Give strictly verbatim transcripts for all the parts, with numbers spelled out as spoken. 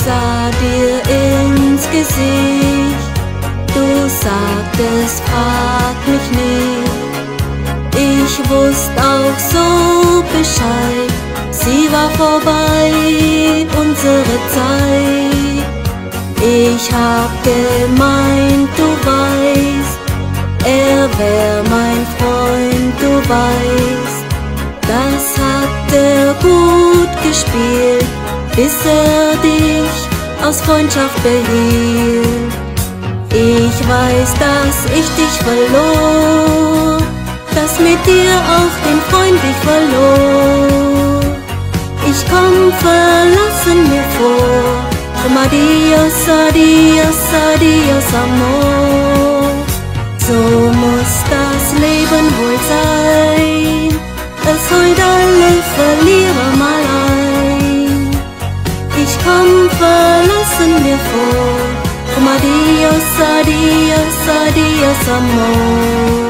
sah dir ins Gesicht, du sagtest, frag mich nicht. Ich wusste auch so Bescheid, sie war vorbei, unsere Zeit. Ich hab gemeint, du weißt, er wär mein Freund, du weißt. Das hat er gut gespielt, bis er dich aus Freundschaft behielt. Ich weiß, dass ich dich verlor, dass mit dir auch den Freund ich verlor. Ich komm verlassen mir vor, drum adios, adios, adios, amor. So muss das Leben wohl sein, es holt alle Verlierer mal ein. Ich komm verlassen mir vor, drum adios, adios, adios, amor.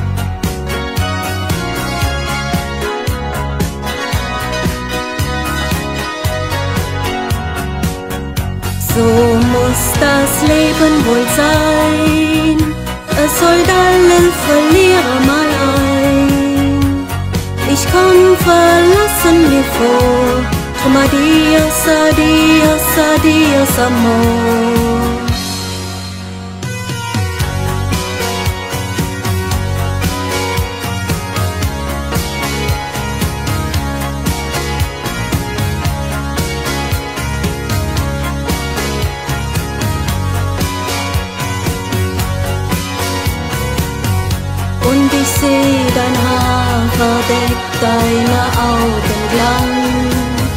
So muss das Leben wohl sein, es holt alle Verlierer mal ein. Ich komm verlassen mir vor, drum adios, adios, adios, amor. Und ich seh dein Haar verdeckt deine Augen blank,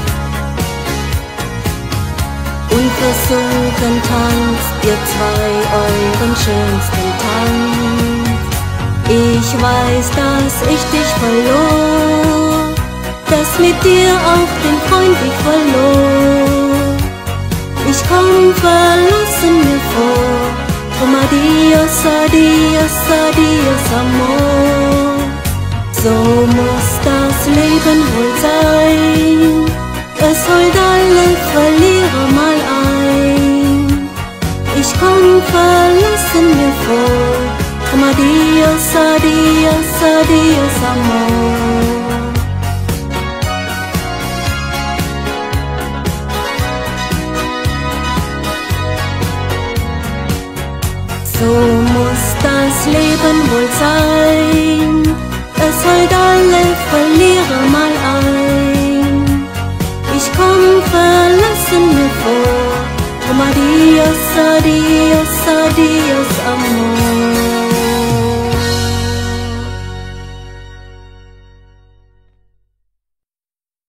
und versunken tanzt ihr zwei euren schönsten Tanz. Ich weiß, dass ich dich verlor, dass mit dir auch den Freund ich verlor. Ich komm verlassen mir vor, drum adios, adios, adios, amor. So muss das Leben wohl sein, es holt alle Verlierer mal ein. Ich komm verlassen mir vor, drum adios, adios, adios, amor. So muss das Leben wohl sein, es holt alle Verlierer mal ein. Ich komm verlassen mir vor, drum adios, adios, adios, amor.